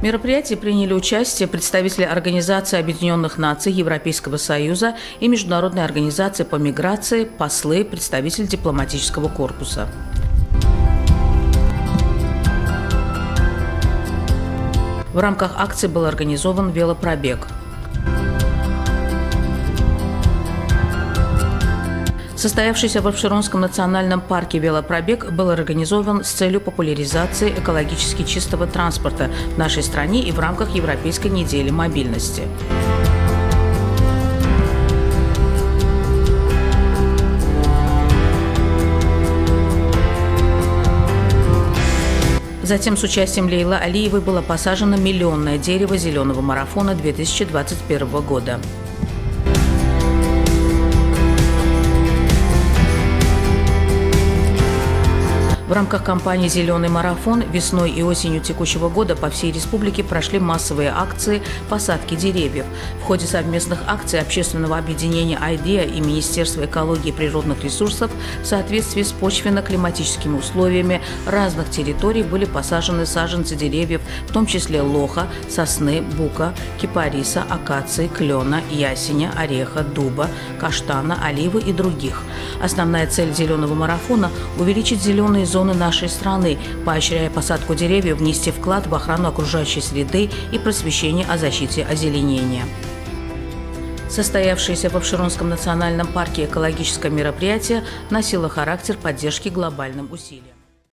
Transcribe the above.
В мероприятии приняли участие представители Организации Объединенных Наций, Европейского Союза и Международной организации по миграции, послы, представители дипломатического корпуса. В рамках акции был организован велопробег. Состоявшийся в Апшеронском национальном парке велопробег был организован с целью популяризации экологически чистого транспорта в нашей стране и в рамках Европейской недели мобильности. Затем с участием Лейлы Алиевой было посажено миллионное дерево зеленого марафона 2021 года. В рамках кампании «Зеленый марафон» весной и осенью текущего года по всей республике прошли массовые акции посадки деревьев. В ходе совместных акций общественного объединения «Айдея» и Министерства экологии и природных ресурсов в соответствии с почвенно-климатическими условиями разных территорий были посажены саженцы деревьев, в том числе лоха, сосны, бука, кипариса, акации, клена, ясеня, ореха, дуба, каштана, оливы и других. Основная цель «Зеленого марафона» – увеличить зеленые зоны нашей страны, поощряя посадку деревьев, внести вклад в охрану окружающей среды и просвещение о защите озеленения. Состоявшееся в Апшеронском национальном парке экологическое мероприятие носило характер поддержки глобальным усилиям.